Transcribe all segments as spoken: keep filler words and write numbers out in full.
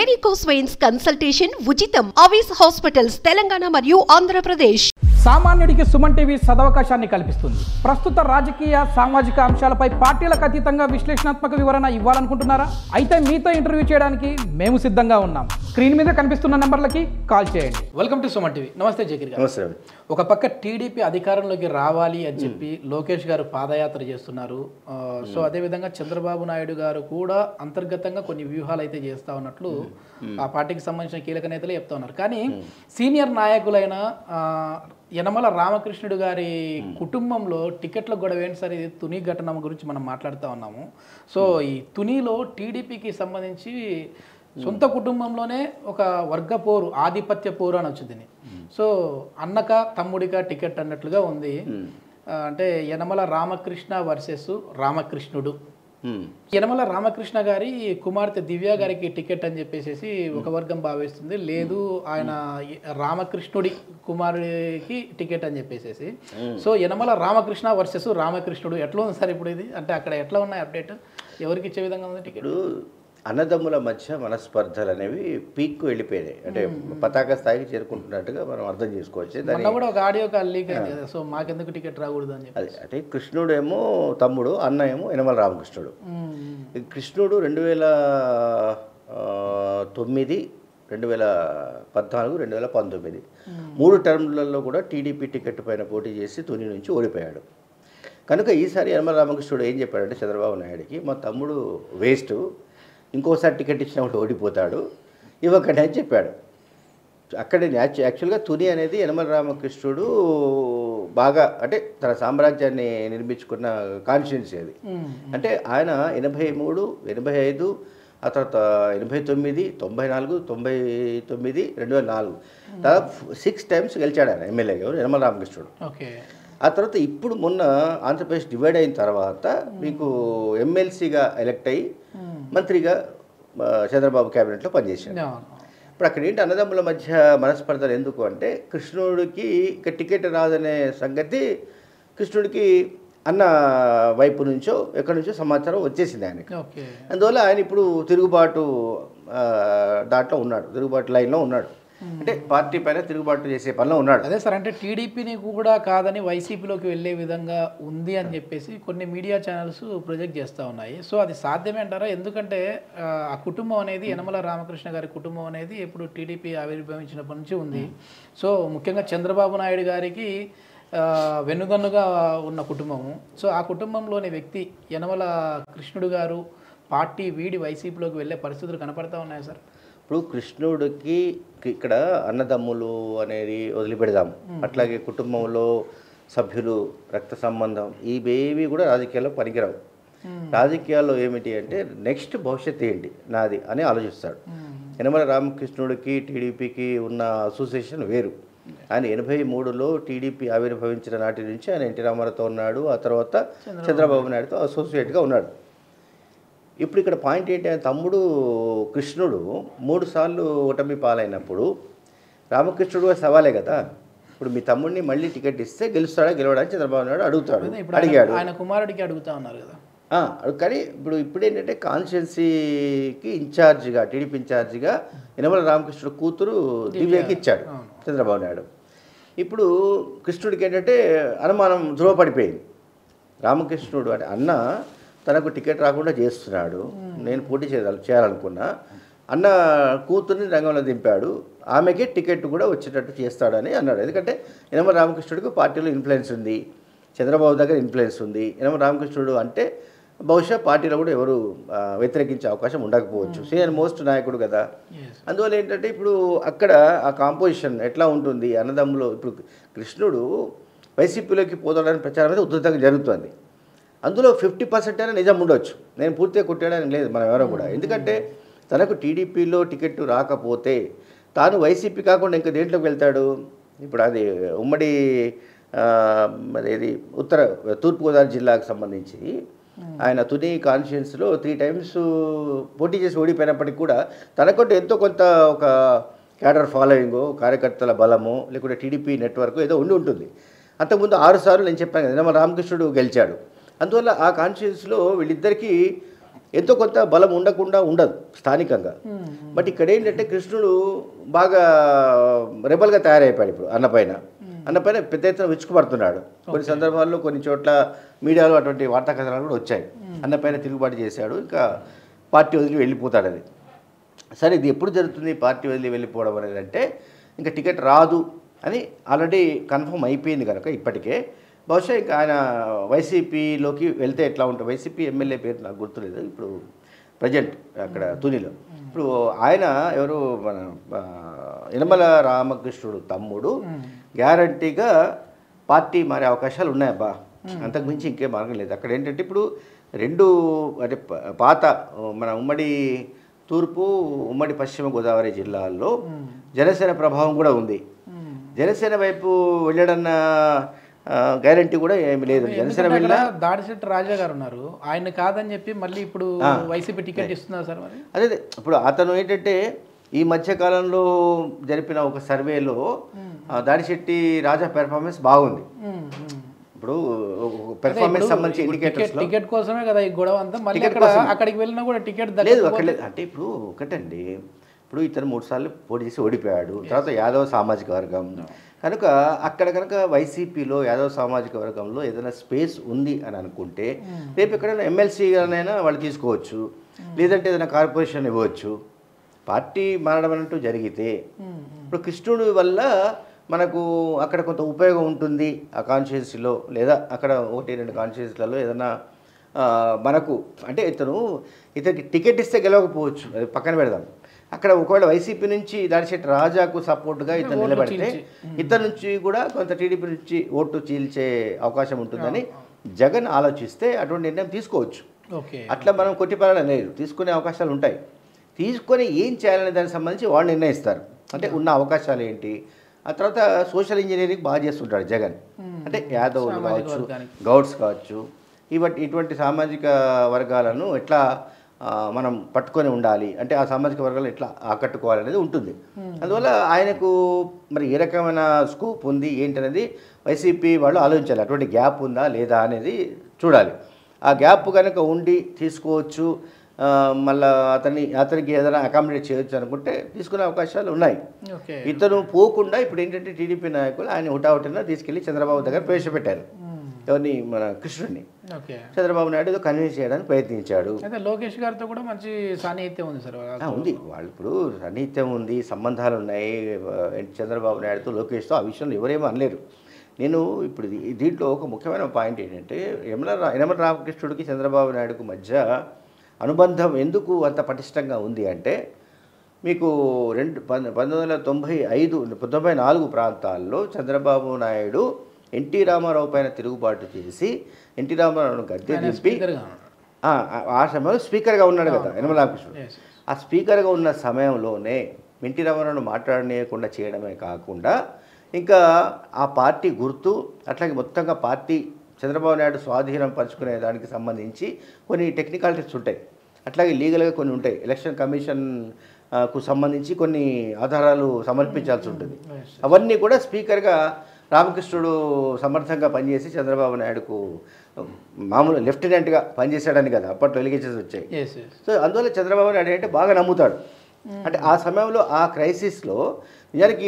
Varicose veins consultation ఉచితం. ఆవిస్ hospitals Telangana మరియు ఆంధ్రప్రదేశ్. సామాన్యుడికి సుమన్ టీవీ సదవకాశాన్ని కల్పిస్తుంది. ప్రస్తుత రాజకీయ సామాజిక అంశాలపై పార్టీలకు అతీతంగా విశ్లేషణాత్మక వివరణ ఇవ్వాలనుకుంటున్నారా? అయితే మీతో ఇంటర్వ్యూ చేయడానికి మేము సిద్ధంగా ఉన్నాం. స్క్రీన్ మీద కనిపిస్తున్న నంబర్లకి కాల్ చేయండి. Welcome to Suman TV. నమస్తే జకీర్ గారు. నమస్తే. ఒక పక్క టీడీపీ అధికారంలోకి రావాలి అని చెప్పి లోకేష్ గారు పాదయాత్ర చేస్తున్నారు. సో అదేవిధంగా చంద్రబాబు నాయుడు గారు కూడా అంతర్గతంగా కొన్ని వ్యూహాలు అయితే చేస్తూ ఉన్నట్లు ఆ పార్టీకి సంబంధించిన కీలక నేతలు చెప్తా ఉన్నారు. కానీ సీనియర్ నాయకులైన యనమల రామకృష్ణుడు గారి కుటుంబంలో టికెట్ల గొడవ ఏంటి సార్? ఇది తుని ఘటన గురించి మనం మాట్లాడుతూ ఉన్నాము. సో ఈ తునిలో టీడీపీకి సంబంధించి సొంత కుటుంబంలోనే ఒక వర్గ పోరు, ఆధిపత్య పోరు అని వచ్చింది. సో అన్నక తమ్ముడిక టికెట్ అన్నట్లుగా ఉంది. అంటే యనమల రామకృష్ణ వర్సెస్ రామకృష్ణుడు. యనమల రామకృష్ణ గారి కుమార్తె దివ్య గారికి టికెట్ అని చెప్పేసి ఒక వర్గం భావిస్తుంది. లేదు, ఆయన రామకృష్ణుడి కుమారుడికి టికెట్ అని చెప్పేసి. సో యనమల రామకృష్ణ వర్సెస్ రామకృష్ణుడు ఎట్లా ఉంది సార్ ఇప్పుడు ఇది? అంటే అక్కడ ఎట్లా ఉన్నాయి అప్డేట్? ఎవరికి ఇచ్చే విధంగా ఉంది టికెట్? అన్నదమ్ముల మధ్య మనస్పర్ధలు అనేవి పీక్కు వెళ్ళిపోయినాయి. అంటే పతాక స్థాయికి చేరుకుంటున్నట్టుగా మనం అర్థం చేసుకోవచ్చు. దాన్ని కూడా ఒక ఆడియో కాల్ లీక్ అయింది. సో మాకెందుకు టికెట్ రాకూడదు అని చెప్పి. అంటే కృష్ణుడు ఏమో తమ్ముడు, అన్న ఏమో యనమల రామకృష్ణుడు. కృష్ణుడు రెండు వేల తొమ్మిది రెండు వేల పద్నాలుగు రెండు వేల పంతొమ్మిది మూడు టర్మ్లలో కూడా టీడీపీ టికెట్ పైన పోటీ చేసి తుని నుంచి ఓడిపోయాడు. కనుక ఈసారి యనమల రామకృష్ణుడు ఏం చెప్పాడంటే చంద్రబాబు నాయుడికి, మా తమ్ముడు వేస్ట్, ఇంకోసారి టికెట్ ఇచ్చినప్పుడు ఓడిపోతాడు, ఇవ్వకండి అని చెప్పాడు. అక్కడే యాక్చువల్గా తుని అనేది యనమల రామకృష్ణుడు బాగా అంటే తన సామ్రాజ్యాన్ని నిర్మించుకున్న కాన్స్టిట్యున్సీ అది. అంటే ఆయన ఎనభై మూడు ఎనభై ఐదు ఆ తర్వాత ఎనభై తొమ్మిది తొంభై నాలుగు తొంభై తొమ్మిది రెండు వేల నాలుగు దాదాపు సిక్స్ టైమ్స్ గెలిచాడు ఆయన ఎమ్మెల్యేగా యనమల రామకృష్ణుడు. ఆ తర్వాత ఇప్పుడు మొన్న ఆంధ్రప్రదేశ్ డివైడ్ అయిన తర్వాత మీకు ఎమ్మెల్సీగా ఎలక్ట్ అయ్యి మంత్రిగా చంద్రబాబు క్యాబినెట్లో పనిచేశాడు. ఇప్పుడు అక్కడ ఏంటి అన్నదమ్ముల మధ్య మనస్పర్ధలు ఎందుకు అంటే, కృష్ణుడికి ఇక టికెట్ రాదనే సంగతి కృష్ణుడికి అన్న వైపు నుంచో ఎక్కడి నుంచో సమాచారం వచ్చేసింది ఆయనకి. అందువల్ల ఆయన ఇప్పుడు తిరుగుబాటు దాంట్లో ఉన్నాడు, తిరుగుబాటు లైన్లో ఉన్నాడు. అంటే పార్టీ పైన తిరుగుబాటు చేసే పనిలో ఉన్నాడు. అదే సార్, అంటే టీడీపీని కూడా కాదని వైసీపీలోకి వెళ్ళే విధంగా ఉంది అని చెప్పేసి కొన్ని మీడియా ఛానల్స్ ప్రొజెక్ట్ చేస్తూ ఉన్నాయి. సో అది సాధ్యమే అంటారా? ఎందుకంటే ఆ కుటుంబం అనేది యనమల రామకృష్ణ గారి కుటుంబం అనేది ఎప్పుడు టీడీపీ ఆవిర్భవించినప్పటి నుంచి ఉంది. సో ముఖ్యంగా చంద్రబాబు నాయుడు గారికి వెన్నుదన్నుగా ఉన్న కుటుంబము. సో ఆ కుటుంబంలోని వ్యక్తి యనమల కృష్ణుడు గారు పార్టీ వీడి వైసీపీలోకి వెళ్ళే పరిస్థితులు కనపడతా ఉన్నాయి సార్. ఇప్పుడు కృష్ణుడికి ఇక్కడ అన్నదమ్ములు అనేది వదిలిపెడదాం, అట్లాగే కుటుంబంలో సభ్యులు, రక్త సంబంధం, ఇవేవి కూడా రాజకీయాల్లో పనికిరావు. రాజకీయాల్లో ఏమిటి అంటే నెక్స్ట్ భవిష్యత్తు ఏంటి నాది అని ఆలోచిస్తాడు. యనమల రామకృష్ణుడికి టీడీపీకి ఉన్న అసోసియేషన్ వేరు. ఆయన ఎనభై మూడులో టీడీపీ ఆవిర్భవించిన నాటి నుంచి ఆయన ఎన్టీ రామారావుతో ఉన్నాడు, ఆ తర్వాత చంద్రబాబు నాయుడుతో అసోసియేట్గా ఉన్నాడు. ఇప్పుడు ఇక్కడ పాయింట్ ఏంటి అంటే, తమ్ముడు కృష్ణుడు మూడు సార్లు ఓటమి పాలైనప్పుడు రామకృష్ణుడు సవాలే కదా. ఇప్పుడు మీ తమ్ముడిని మళ్ళీ టికెట్ ఇస్తే గెలుస్తాడా గెలవడానికి చంద్రబాబు నాయుడు అడుగుతాడు, అడిగాడు. ఆయన కుమారుడికి అడుగుతా ఉన్నారు కదా. కానీ ఇప్పుడు ఇప్పుడు ఏంటంటే కాన్స్టిట్యున్సీకి ఇన్ఛార్జిగా, టీడీపీ ఇన్ఛార్జిగా యనమల రామకృష్ణుడు కూతురు దివ్యకి ఇచ్చాడు చంద్రబాబు నాయుడు. ఇప్పుడు కృష్ణుడికి ఏంటంటే అనుమానం ధృవపడిపోయింది. రామకృష్ణుడు అంటే అన్న తనకు టికెట్ రాకుండా చేస్తున్నాడు, నేను పోటీ చేయాలి చేయాలనుకున్నా, అన్న కూతుర్ని రంగంలో దింపాడు, ఆమెకే టికెట్ కూడా వచ్చేటట్టు చేస్తాడని అన్నాడు. ఎందుకంటే యనమల రామకృష్ణుడికి పార్టీలో ఇన్ఫ్లుయెన్స్ ఉంది, చంద్రబాబు దగ్గర ఇన్ఫ్లుయెన్స్ ఉంది. యనమల రామకృష్ణుడు అంటే బహుశా పార్టీలో కూడా ఎవరు వ్యతిరేకించే అవకాశం ఉండకపోవచ్చు, సీనియర్ మోస్ట్ నాయకుడు కదా. అందువల్ల ఏంటంటే ఇప్పుడు అక్కడ ఆ కాంపోజిషన్ ఎట్లా ఉంటుంది అన్నదమ్ములో. ఇప్పుడు కృష్ణుడు వైసీపీలోకి పోతాడని ప్రచారం అయితే ఉధృతంగా జరుగుతుంది. అందులో ఫిఫ్టీ పర్సెంట్ అయినా నిజం ఉండొచ్చు, నేను పూర్తిగా కొట్టేయడానికి లేదు మనం ఎవరో కూడా. ఎందుకంటే తనకు టీడీపీలో టికెట్ రాకపోతే తాను వైసీపీ కాకుండా ఇంకా దేంట్లోకి వెళ్తాడు? ఇప్పుడు అది ఉమ్మడి అదేది ఉత్తర తూర్పుగోదావరి జిల్లాకు సంబంధించి ఆయన తుని కాన్స్టిట్యున్సీలో త్రీ టైమ్స్ పోటీ చేసి ఓడిపోయినప్పటికీ కూడా తనకంటూ ఎంతో కొంత ఒక క్యాడర్ ఫాలోయింగో, కార్యకర్తల బలమో, లేకుంటే టీడీపీ నెట్వర్క్ ఏదో ఉండి ఉంటుంది. అంతకుముందు ఆరు సార్లు నేను చెప్పాను కదా యనమల రామకృష్ణుడు గెలిచాడు. అందువల్ల ఆ కాన్స్టిట్యున్సీలో వీళ్ళిద్దరికీ ఎంతో కొంత బలం ఉండకుండా ఉండదు స్థానికంగా. బట్ ఇక్కడ ఏంటంటే కృష్ణుడు బాగా రెబల్గా తయారైపోయాడు ఇప్పుడు అన్నపైన అన్నపైన పెద్ద ఎత్తున విచ్చుకుపడుతున్నాడు. కొన్ని సందర్భాల్లో కొన్ని చోట్ల మీడియాలో అటువంటి వార్తా కథనాలు కూడా వచ్చాయి. అన్నపైన తిరుగుబాటు చేశాడు, ఇంకా పార్టీ వదిలి వెళ్ళిపోతాడని. సరే ఇది ఎప్పుడు జరుగుతుంది పార్టీ వదిలి వెళ్ళిపోవడం అనేది అంటే ఇంకా టికెట్ రాదు అని ఆల్రెడీ కన్ఫర్మ్ అయిపోయింది కనుక ఇప్పటికే బహుశా ఇంకా ఆయన వైసీపీలోకి వెళ్తే ఎట్లా ఉంటుంది. వైసీపీ ఎమ్మెల్యే పేరు నాకు గుర్తులేదు ఇప్పుడు ప్రజెంట్ అక్కడ తునిలో. ఇప్పుడు ఆయన ఎవరు మన యనమల రామకృష్ణుడు తమ్ముడు గ్యారంటీగా పార్టీ మారే అవకాశాలు ఉన్నాయబ్బా, అంతకుమించి ఇంకే మార్గం లేదు. అక్కడ ఏంటంటే ఇప్పుడు రెండు అంటే పాత మన ఉమ్మడి తూర్పు ఉమ్మడి పశ్చిమ గోదావరి జిల్లాల్లో జనసేన ప్రభావం కూడా ఉంది. జనసేన వైపు వెళ్ళడన్న గ్యారంటీ కూడా ఏమి లేదు. జనసేన వెళ్ళినా దాడిశెట్టి రాజా గారు ఉన్నారు, ఆయన కాదని చెప్పి మళ్ళీ ఇప్పుడు వైసీపీ టికెట్ ఇస్తున్నారు సార్. మరి అదే ఇప్పుడు అతను ఏంటంటే ఈ మధ్యకాలంలో జరిపిన ఒక సర్వేలో దాడిశెట్టి రాజా పెర్ఫార్మెన్స్ బాగుంది. ఇప్పుడు పెర్ఫార్మెన్స్ సంబంధించి ఇండికేటర్స్ టికెట్ కోసమే కదా ఈ గొడవ అంతా. మళ్ళీ అక్కడికి వెళ్ళినా కూడా టికెట్ లేదు అక్కడ లేదు. అంటే ఇప్పుడు ఒకటండి, ఇప్పుడు ఇతను మూడు సార్లు పోటీ చేసి ఓడిపోయాడు. తర్వాత యాదవ సామాజిక వర్గం కనుక అక్కడ కనుక వైసీపీలో యాదవ సామాజిక వర్గంలో ఏదైనా స్పేస్ ఉంది అని అనుకుంటే రేపు ఎక్కడైనా ఎమ్మెల్సీగానైనా వాళ్ళు తీసుకోవచ్చు, లేదంటే ఏదైనా కార్పొరేషన్ ఇవ్వచ్చు. పార్టీ మారడం అంటూ జరిగితే ఇప్పుడు కృష్ణుడి వల్ల మనకు అక్కడ కొంత ఉపయోగం ఉంటుంది ఆ కాన్స్టిట్యున్సీలో, లేదా అక్కడ ఒకటి రెండు కాన్స్టిట్యున్సీలలో ఏదైనా మనకు అంటే ఇతను ఇతనికి టికెట్ ఇస్తే గెలవకపోవచ్చు, అది పక్కన పెడదాం. అక్కడ ఒకవేళ వైసీపీ నుంచి దాడిశెట్టి రాజాకు సపోర్ట్గా ఇతను నిలబడితే ఇతని నుంచి కూడా కొంత టీడీపీ నుంచి ఓటు చీల్చే అవకాశం ఉంటుందని జగన్ ఆలోచిస్తే అటువంటి నిర్ణయం తీసుకోవచ్చు. అట్లా మనం కొట్టిపారడం లేదు, తీసుకునే అవకాశాలు ఉంటాయి. తీసుకొని ఏం చేయాలనే దానికి సంబంధించి వాళ్ళు నిర్ణయిస్తారు. అంటే ఉన్న అవకాశాలు ఏంటి, ఆ తర్వాత సోషల్ ఇంజనీరింగ్ బాగా చేస్తుంటాడు జగన్. అంటే యాదవులు కావచ్చు, గౌడ్స్ కావచ్చు, ఇవటి ఇటువంటి సామాజిక వర్గాలను ఎట్లా మనం పట్టుకొని ఉండాలి, అంటే ఆ సామాజిక వర్గాలను ఎట్లా ఆకట్టుకోవాలనేది ఉంటుంది. అందువల్ల ఆయనకు మరి ఏ రకమైన స్కోప్ ఉంది ఏంటనేది వైసీపీ వాళ్ళు ఆలోచించాలి. అటువంటి గ్యాప్ ఉందా లేదా అనేది చూడాలి. ఆ గ్యాప్ కనుక ఉండి తీసుకోవచ్చు, మళ్ళీ అతన్ని అతనికి ఏదైనా అకామిడేట్ చేయొచ్చు అనుకుంటే తీసుకునే అవకాశాలు ఉన్నాయి. ఇతను పోకుండా ఇప్పుడు ఏంటంటే టీడీపీ నాయకులు ఆయన హుటాహుటిన తీసుకెళ్లి చంద్రబాబు దగ్గర ప్రవేశపెట్టారు. ఎవరిని, మన కృష్ణుడిని. చంద్రబాబు నాయుడు కన్విన్స్ చేయడానికి ప్రయత్నించాడు. లోకేష్ గారితో కూడా మంచి సాన్నిహిత్యం ఉంది సార్. ఉంది, వాళ్ళు ఇప్పుడు సాన్నిహిత్యం ఉంది, సంబంధాలు ఉన్నాయి చంద్రబాబు నాయుడుతో లోకేష్తో. ఆ విషయంలో ఎవరేమో అనలేరు. నేను ఇప్పుడు దీంట్లో ఒక ముఖ్యమైన పాయింట్ ఏంటంటే యనమల యనమల రామకృష్ణుడికి చంద్రబాబు నాయుడుకు మధ్య అనుబంధం ఎందుకు అంత పటిష్టంగా ఉంది అంటే మీకు రెండు పంతొమ్మిది వందల తొంభై ఐదు తొంభై నాలుగు ప్రాంతాల్లో చంద్రబాబు నాయుడు ఎన్టీ రామారావు పైన తిరుగుబాటు చేసి ఎన్టీ రామారావును గద్దె దింపి ఆ సమయంలో స్పీకర్గా ఉన్నాడు కదా యనమల రామకృష్ణుడు. ఆ స్పీకర్గా ఉన్న సమయంలోనే ఎన్టీ రామారావును మాట్లాడనీయకుండా చేయడమే కాకుండా ఇంకా ఆ పార్టీ గుర్తు అట్లాగే మొత్తంగా పార్టీ చంద్రబాబు నాయుడు స్వాధీనం పంచుకునే దానికి సంబంధించి కొన్ని టెక్నికాలిటీస్ ఉంటాయి, అట్లాగే లీగల్గా కొన్ని ఉంటాయి. ఎలక్షన్ కమిషన్కు సంబంధించి కొన్ని ఆధారాలు సమర్పించాల్సి ఉంటుంది. అవన్నీ కూడా స్పీకర్గా రామకృష్ణుడు సమర్థంగా పనిచేసి చంద్రబాబు నాయుడుకు మామూలు లెఫ్టినెంట్గా పనిచేశాడని కదా అప్పట్లో ఎలిగేషన్స్ వచ్చాయి. సో అందువల్ల చంద్రబాబు నాయుడు అంటే బాగా నమ్ముతాడు. అంటే ఆ సమయంలో ఆ క్రైసిస్లో నిజానికి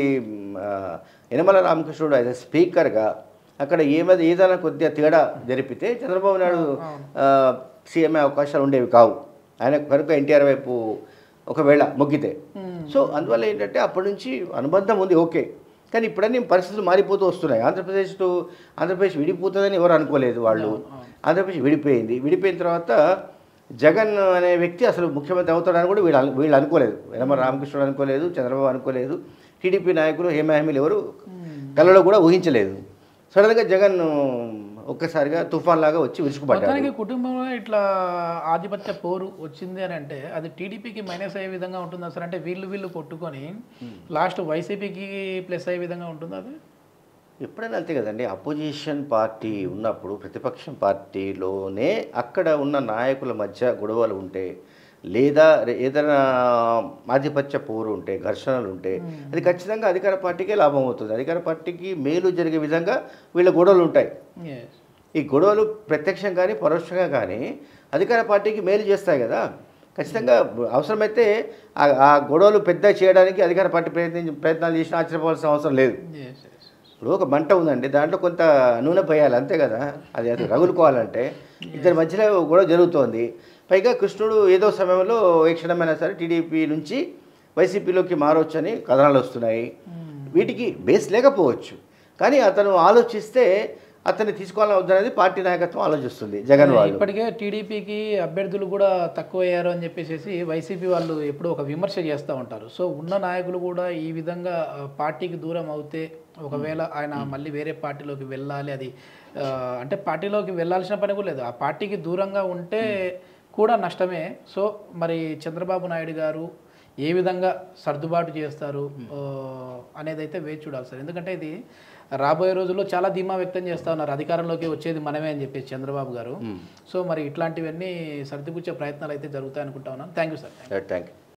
యనమల రామకృష్ణుడు యాజ్ స్పీకర్గా అక్కడ ఏమది ఏదైనా కొద్దిగా తేడా జరిపితే చంద్రబాబు నాయుడు సీఎంఏ అవకాశాలు ఉండేవి కావు. ఆయన కనుక ఎన్టీఆర్ వైపు ఒకవేళ మొగ్గితే. సో అందువల్ల ఏంటంటే అప్పటి నుంచి అనుబంధం ఉంది, ఓకే. కానీ ఇప్పుడన్నీ పరిస్థితులు మారిపోతూ వస్తున్నాయి. ఆంధ్రప్రదేశ్ టు ఆంధ్రప్రదేశ్ విడిపోతుందని ఎవరు అనుకోలేదు వాళ్ళు. ఆంధ్రప్రదేశ్ విడిపోయింది. విడిపోయిన తర్వాత జగన్ అనే వ్యక్తి అసలు ముఖ్యమంత్రి అవుతాడని కూడా వీళ్ళు వీళ్ళు అనుకోలేదు. యనమల రామకృష్ణుడు అనుకోలేదు, చంద్రబాబు అనుకోలేదు, టీడీపీ నాయకులు హేమాహేమీలు ఎవరు కళ్ళలో కూడా ఊహించలేదు. సడన్గా జగన్ ఒక్కసారిగా తుఫాన్ లాగా వచ్చి విరుచుకుపడ్డాడు. కుటుంబంలో ఇట్లా ఆధిపత్య పోరు వచ్చింది అని అంటే అది టీడీపీకి మైనస్ అయ్యే విధంగా ఉంటుంది అసలు. అంటే వీళ్ళు వీళ్ళు కొట్టుకొని లాస్ట్ వైసీపీకి ప్లస్ అయ్యే విధంగా ఉంటుంది అది. ఎప్పుడైనా అంతే కదండి, అపోజిషన్ పార్టీ ఉన్నప్పుడు ప్రతిపక్షం పార్టీలోనే అక్కడ ఉన్న నాయకుల మధ్య గొడవలు ఉంటే లేదా ఏదైనా ఆధిపత్య పోరు ఉంటే ఘర్షణలు ఉంటే అది ఖచ్చితంగా అధికార పార్టీకే లాభం అవుతుంది. అధికార పార్టీకి మేలు జరిగే విధంగా వీళ్ళ గొడవలు ఉంటాయి. ఈ గొడవలు ప్రత్యక్షంగా కానీ పరోక్షంగా కానీ అధికార పార్టీకి మేలు చేస్తాయి కదా. ఖచ్చితంగా అవసరమైతే ఆ గొడవలు పెద్ద చేయడానికి అధికార పార్టీ ప్రయత్నం ప్రయత్నాలు చేసినా ఆశ్చర్యపోవాల్సిన అవసరం లేదు. ఇప్పుడు ఒక మంట ఉందండి, దాంట్లో కొంత నూనె పోయాలి అంతే కదా, అది అది రగులుకోవాలంటే. ఇద్దరి మధ్యలో గొడవ జరుగుతోంది. పైగా కృష్ణుడు ఏదో సమయంలో ఏ క్షణమైనా సరే టీడీపీ నుంచి వైసీపీలోకి మారొచ్చని కథనాలు వస్తున్నాయి. వీటికి బేస్ లేకపోవచ్చు, కానీ అతను ఆలోచిస్తే అతన్ని తీసుకోవాలని వద్దనేది పార్టీ నాయకత్వం ఆలోచిస్తుంది. జగన్ వాళ్ళు ఇప్పటికే టీడీపీకి అభ్యర్థులు కూడా తక్కువ అయ్యారు అని చెప్పేసి వైసీపీ వాళ్ళు ఎప్పుడూ ఒక విమర్శ చేస్తూ ఉంటారు. సో ఉన్న నాయకులు కూడా ఈ విధంగా పార్టీకి దూరం అవుతే ఒకవేళ ఆయన మళ్ళీ వేరే పార్టీలోకి వెళ్ళాలి, అది అంటే పార్టీలోకి వెళ్ళాల్సిన పని కూడా లేదు, ఆ పార్టీకి దూరంగా ఉంటే కూడా నష్టమే. సో మరి చంద్రబాబు నాయుడు గారు ఏ విధంగా సర్దుబాటు చేస్తారు అనేది అయితే వేచి చూడాలి సార్. ఎందుకంటే ఇది రాబోయే రోజుల్లో చాలా ధీమా వ్యక్తం చేస్తూ ఉన్నారు, అధికారంలోకి వచ్చేది మనమే అని చెప్పేసి చంద్రబాబు గారు. సో మరి ఇట్లాంటివన్నీ సర్దిపుచ్చే ప్రయత్నాలు అయితే జరుగుతాయి అనుకుంటా ఉన్నాను. Thank you sir. Thank you.